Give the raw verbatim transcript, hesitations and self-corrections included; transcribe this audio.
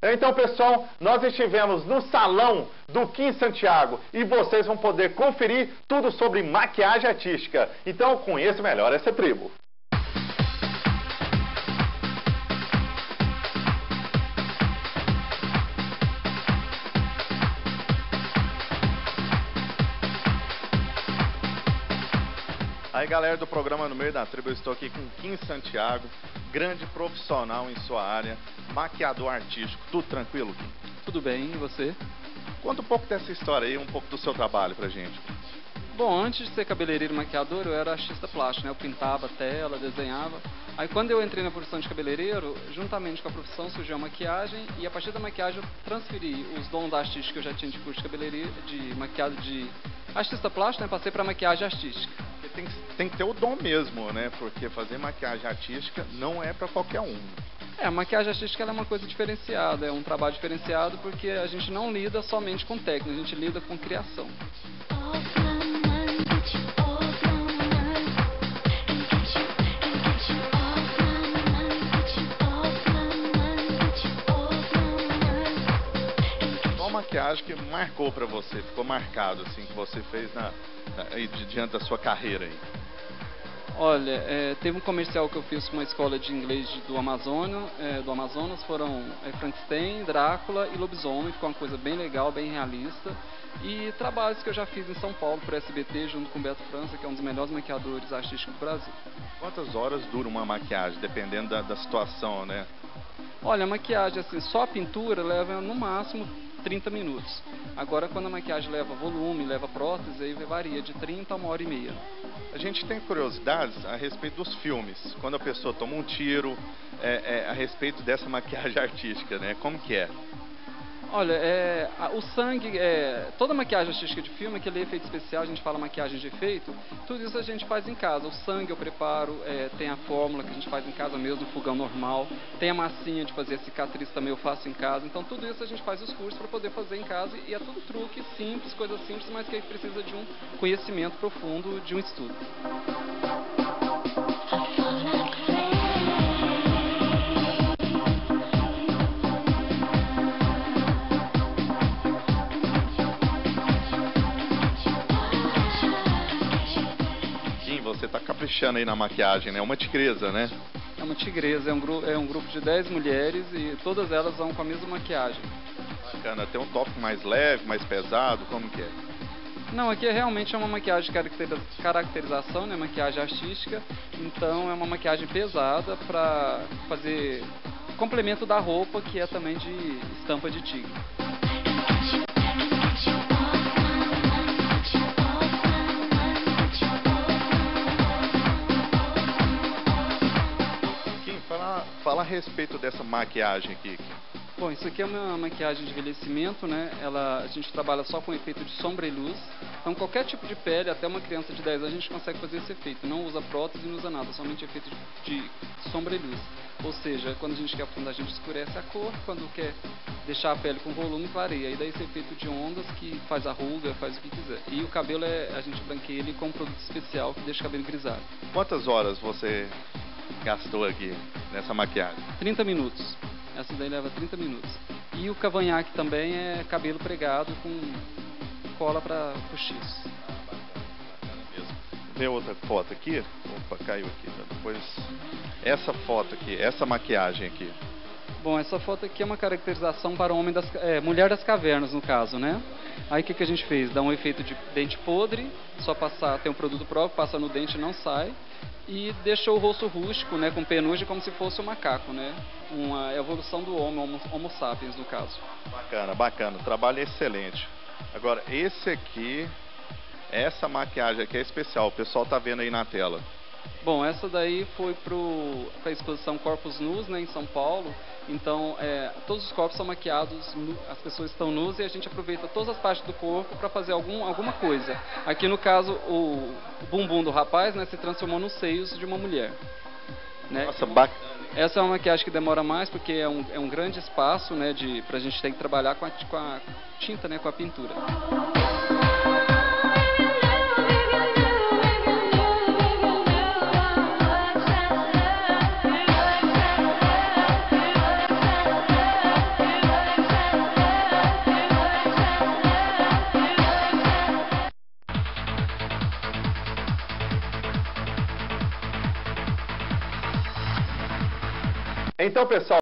Então, pessoal, nós estivemos no salão do Kim Santiago e vocês vão poder conferir tudo sobre maquiagem artística. Então, conheça melhor essa tribo. Aí, galera do programa No Meio da Tribo, eu estou aqui com Kim Santiago, grande profissional em sua área, maquiador artístico. Tudo tranquilo, Kim? Tudo bem, e você? Conta um pouco dessa história aí, um pouco do seu trabalho pra gente. Bom, antes de ser cabeleireiro e maquiador, eu era artista plástico, né? Eu pintava tela, desenhava. Aí quando eu entrei na profissão de cabeleireiro, juntamente com a profissão surgiu a maquiagem, e a partir da maquiagem eu transferi os dons artísticos que eu já tinha de curso de cabeleireiro, de maquiado de artista plástico, né? Passei para maquiagem artística. Tem, tem que ter o dom mesmo, né? Porque fazer maquiagem artística não é para qualquer um. É, a maquiagem artística ela é uma coisa diferenciada, é um trabalho diferenciado porque a gente não lida somente com técnica, a gente lida com criação. Qual maquiagem que marcou para você, ficou marcado assim, que você fez na, na, diante da sua carreira aí? Olha, é, teve um comercial que eu fiz com uma escola de inglês de, do, Amazonas, é, do Amazonas, foram é, Frankenstein, Drácula e Lobisomem, ficou uma coisa bem legal, bem realista. E trabalhos que eu já fiz em São Paulo para S B T, junto com o Beto França, que é um dos melhores maquiadores artísticos do Brasil. Quantas horas dura uma maquiagem, dependendo da, da situação, né? Olha, a maquiagem, assim, só a pintura leva no máximo trinta minutos. Agora, quando a maquiagem leva volume, leva prótese, aí varia de trinta a uma hora e meia. A gente tem curiosidades a respeito dos filmes. Quando a pessoa toma um tiro, é, é, a respeito dessa maquiagem artística, né? Como que é? Olha, é, a, o sangue, é, toda maquiagem artística de filme, aquele efeito especial, a gente fala maquiagem de efeito, tudo isso a gente faz em casa. O sangue eu preparo, é, tem a fórmula que a gente faz em casa mesmo, no fogão normal, tem a massinha de fazer a cicatriz também eu faço em casa. Então tudo isso a gente faz os cursos para poder fazer em casa e é tudo truque simples, coisas simples, mas que precisa de um conhecimento profundo, de um estudo. Você tá caprichando aí na maquiagem, né? É uma tigresa, né? É uma tigresa, é um, gru é um grupo de dez mulheres e todas elas vão com a mesma maquiagem. Bacana, tem um tópico mais leve, mais pesado, como que é? Não, aqui é realmente é uma maquiagem de caracterização, né? Maquiagem artística, então é uma maquiagem pesada para fazer complemento da roupa, que é também de estampa de tigre. Fala a respeito dessa maquiagem aqui. Bom, isso aqui é uma maquiagem de envelhecimento, né? Ela, a gente trabalha só com efeito de sombra e luz. Então, qualquer tipo de pele, até uma criança de dez anos, a gente consegue fazer esse efeito. Não usa prótese, não usa nada, somente efeito de, de sombra e luz. Ou seja, quando a gente quer aprofundar, a gente escurece a cor. Quando quer deixar a pele com volume, clareia. E daí esse efeito de ondas que faz a ruga, faz o que quiser. E o cabelo, é, a gente branqueia ele com um produto especial que deixa o cabelo grisalho. Quantas horas você gastou aqui nessa maquiagem? trinta minutos. Essa daí leva trinta minutos. E o cavanhaque também é cabelo pregado com cola para postiço. Vê outra foto aqui. Opa, caiu aqui. Depois, essa foto aqui, essa maquiagem aqui. Bom, essa foto aqui é uma caracterização para o homem das, é, mulher das cavernas, no caso, né? Aí o que, que a gente fez? Dá um efeito de dente podre, só passar, tem um produto próprio, passa no dente e não sai. E deixou o rosto rústico, né, com penugem, como se fosse um macaco, né? Uma evolução do homem, homo, homo sapiens, no caso. Bacana, bacana. O trabalho é excelente. Agora, esse aqui, essa maquiagem aqui é especial. O pessoal tá vendo aí na tela. Bom, essa daí foi para a exposição Corpos Nus, né, em São Paulo. Então, é, todos os corpos são maquiados, as pessoas estão nus e a gente aproveita todas as partes do corpo para fazer algum, alguma coisa. Aqui, no caso, o, o bumbum do rapaz, né, se transformou nos seios de uma mulher. Né? Nossa, bacana. Essa é uma maquiagem que demora mais porque é um, é um grande espaço, né, de, pra gente ter que trabalhar com a, com a tinta, né, com a pintura. Então, pessoal,